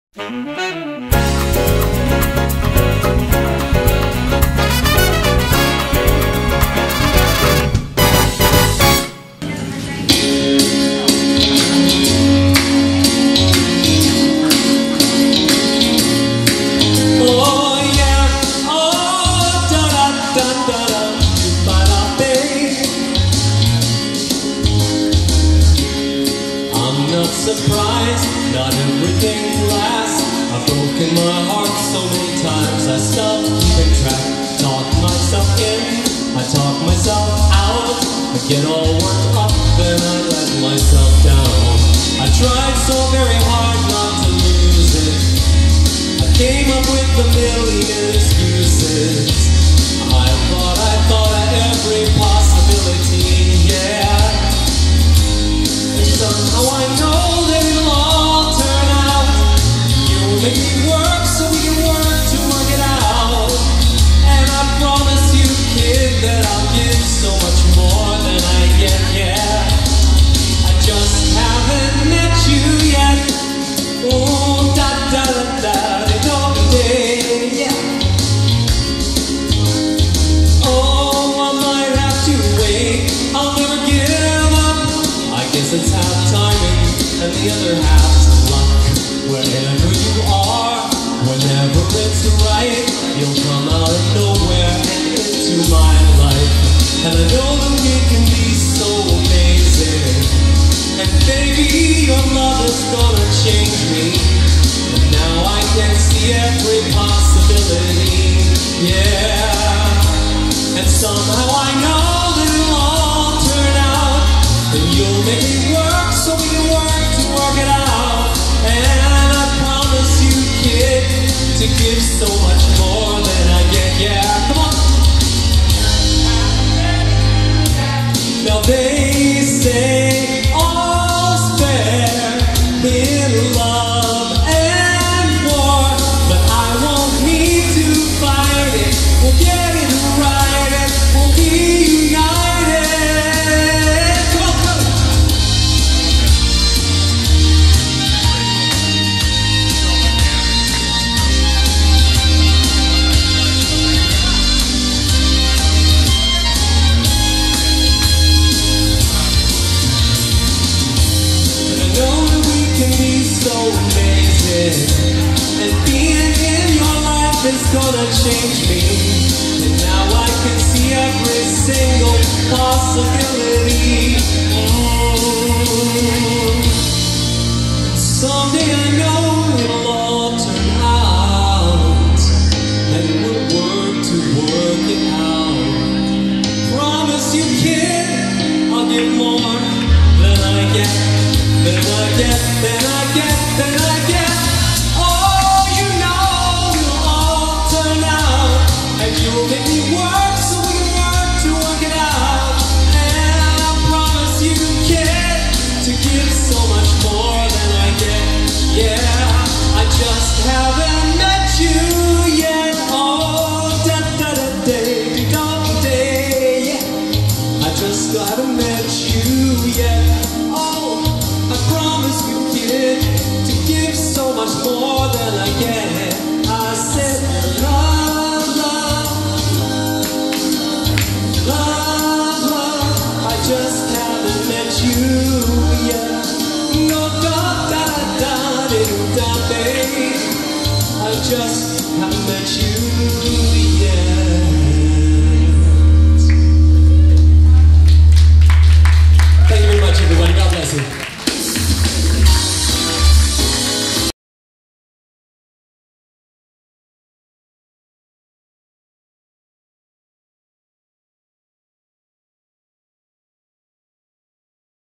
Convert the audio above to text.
Surprised, not everything lasts. I've broken my heart so many times I stopped keeping track. Talk myself in, I talk myself out. I get all worked up, then I let myself down. I tried so very hard not to lose it. I came up with a million excuses. I thought of every possibility, yeah. Somehow I know that it'll all turn out. You'll make me work so we can work to work it out. And I promise you, kid, that I'll give so much more than I get, yeah. I just haven't met you yet. Oh, da da da da da da, yeah. Oh, I might have to wait. I'll never give up. I guess it's half timing and the other half's luck. Wherever you are, whenever it's right, you'll come out of nowhere and into my life. And I know that we can be so amazing. And baby, your love is gonna change me. And now I can see every possibility, yeah. And somehow I know that it'll all turn out. And you'll make me work so we can work to work it out. And I promise you, kid, to give so much more than I get, yeah. Come on. Now they say all's fair in love and war, but I won't need to fight it. We'll get it right and we'll be united. So amazing, and being in your life is gonna change me. And now I can see every single possibility. Someday I know it'll all turn out, and we'll work to work it out. Promise you, kid, I'll give more than I get. Then I get, then I get, then I get. Oh, you know it'll all turn out. And you'll make me work so we can work to work it out. And I promise you, kid, to give so much more than I get. Yeah, I just haven't met you yet. Oh, da da da day, da day, yeah. I just haven't met you yet. I promise you, kid, to give so much more than I get. I said love, love, love, love. I just haven't met you yet. No, da da da da da, babe. I just